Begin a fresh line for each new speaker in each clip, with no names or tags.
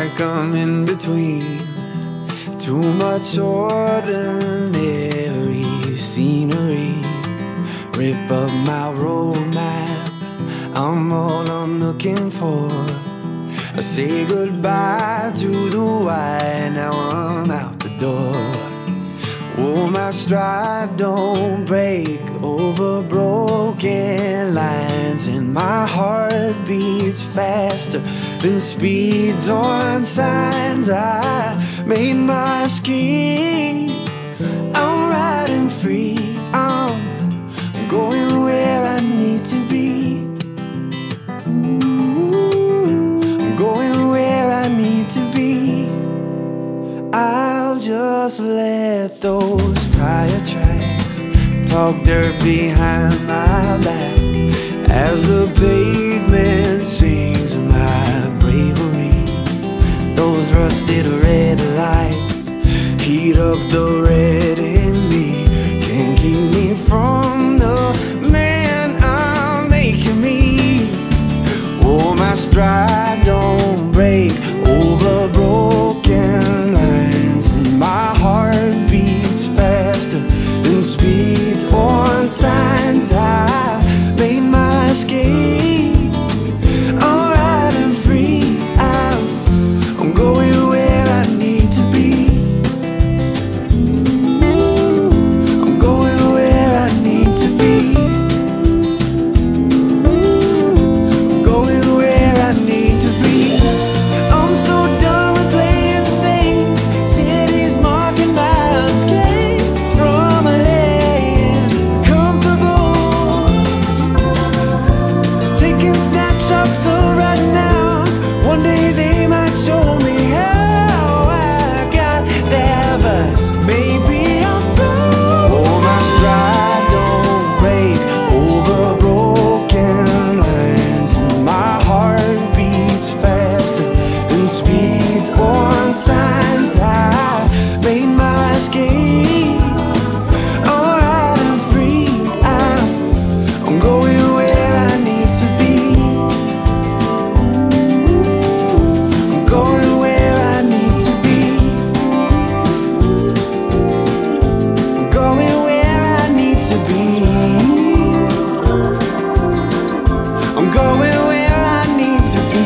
like I'm in between too much ordinary scenery. Rip up my road map, I'm all I'm looking for. I say goodbye to the white, now I'm out the door. Oh, my stride don't break over broken lines, and my heart beats faster than speeds on signs. I made my escape, I'm riding free, I'm going where I need to be. I'm going where I need to be. I'll just let those tire tracks talk dirt behind my back as the pavement sings my bravery. Those rusted red lights heat up the red in me, can't keep me from the man I'm making me. Oh, my stride don't break over broken lines, and my heart beats faster than speeds on signs. I made my escape, I'm riding free, I'm going where I need to be. I'm going where I need to be. I'm going where I need to be. I'm so done with playing safe, cities marking my escape from a land comfortable. Taking snapshots of right now, one day they might show me how I got there, but maybe I'll fall. Oh, my stride don't break over broken lines, and my heart beats faster than speeds on signs. I made my escape, I'm riding free, I'm going where I need to be. I'm going where I need to be. I'm going where I need to be. I'm going where I need to be.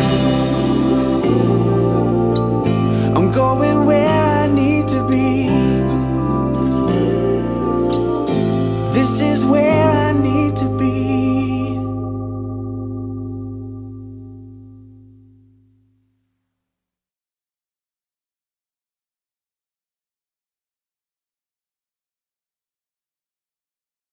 I'm going where I need to be. This is where